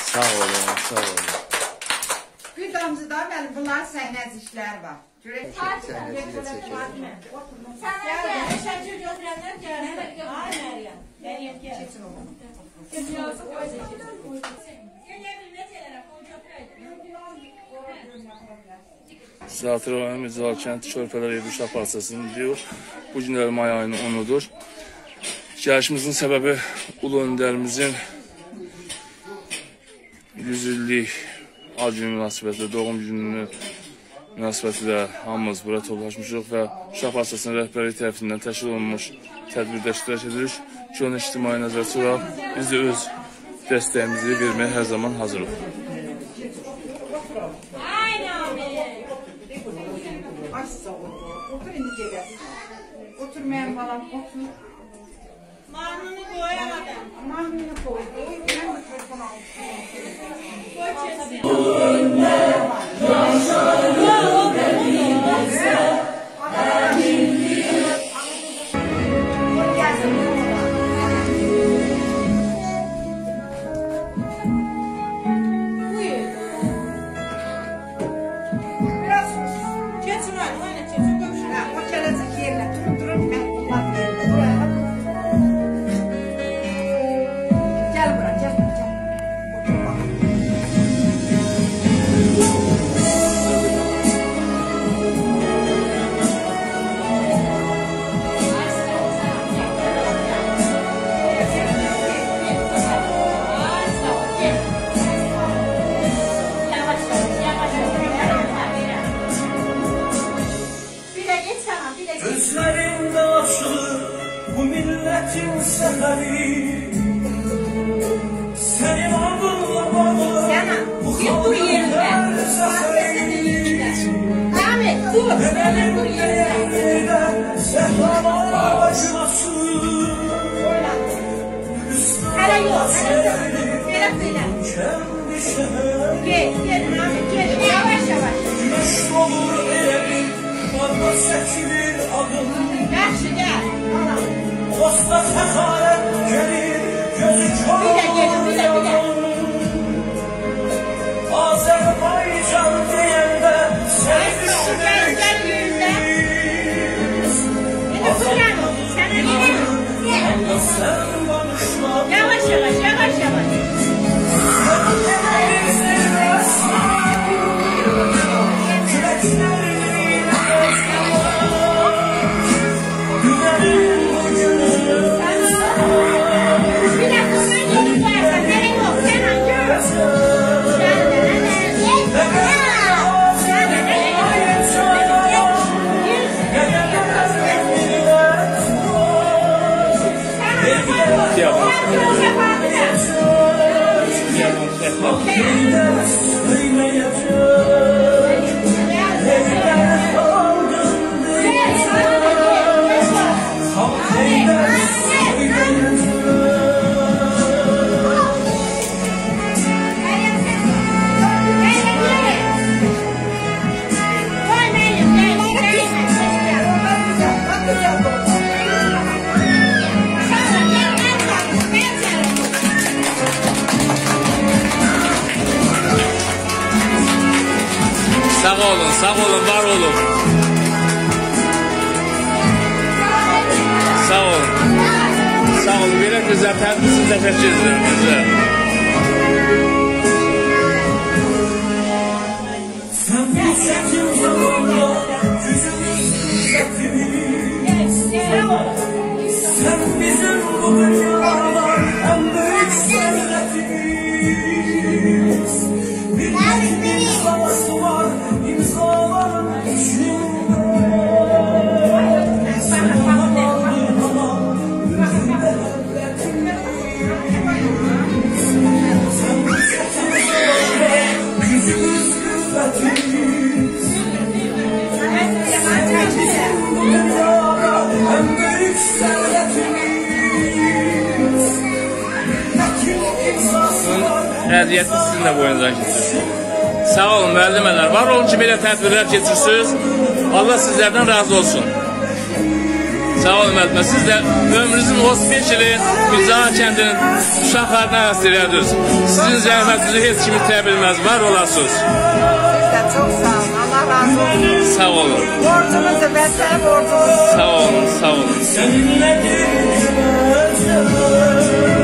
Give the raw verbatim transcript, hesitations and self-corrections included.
Sağ olun, sağ olun. Güdamcıda bəli, bunların səhnəz işlər var. Görək. Şəkil götürənlər gəlin. Ay Məryəm. Məryəm gəl. Keçin oğlum. Keçin yazıq. Zatır rayonu Mirzal kənd Körpələr evi uşaq parçasını diyor. Bu günlər may ayının onudur. Gəlişimizin səbəbi ulu öndərimizin yüz illik ad günü münasibətilə, doğum gününü münasibətilə hamımız bura toplaşmışıq və uşaq parçasının rəhbərliyi tərəfindən təşkil olunmuş tədbirdə iştirak edirik ki, onu ictimai nəzərə tutaraq biz də öz dəstəyimizi verməyə hər zaman hazırıq. Otur indi gedək. Otur mənim balam, otur. Mahnını qoyamadım. Mahnını qoy. Mən də telefon almışım. Qoy keçsin. Gözlerinde açılır bu milletin seferi. Senin adınla bağlı bu halkın seferi. Ahmet dur. Benim yerden sehrama acımasın. Hala yok. Bırak beni. Kendi şehri. Gel gel Ahmet gel. Yavaş yavaş. Güneş olur eğri. Bana seçilir adım. Yaxşı gel. Dosta sekaret gelir, gözü çok. Bir de gelin, bir de, bir de. Azerbaycan diyende sen Gel gel yüzde. Yine fırlan oldu. Sana yine. sen konuşma. Yavaş yavaş yavaş yavaş. Sağ olun, sağ olun, var olun. Sağ olun. Sağ olun, belə güzel tədbirsiz təşəkkür edirəm bizə. Sen bu çekim zamanda yüzümüz hepimiz. Sen bizim bu dünyada en büyük servetimiz. Milletimizin havası var imzaların içinde. Sen bana bağlı bana yüzünde devletimiz. Sen bu çekim zamanda yüzümüz kuvvetimiz. Sen bizim bu dünyada en büyük servetimiz. Milletin imzası var. Əziyyəti sizin də boyunuzdan keçir. Sağ olun müəllimələr, var olun ki belə tədbirlər keçirsiniz. Allah sizlərdən razı olsun. Sağ olun müəllimə. Siz də ömrünüzün otuz beş ili Gülcahan kəndinin uşaqlarına həsr edirsiniz. Sizin zəhmətinizi heç kim itiyə bilməz. Var olasınız. Siz də çox sağ olun. Allah razı olsun. Sağ olun. Borcumuzu vətənə borcumuzu. Sağ olun, sağ olun. Seninle dünyada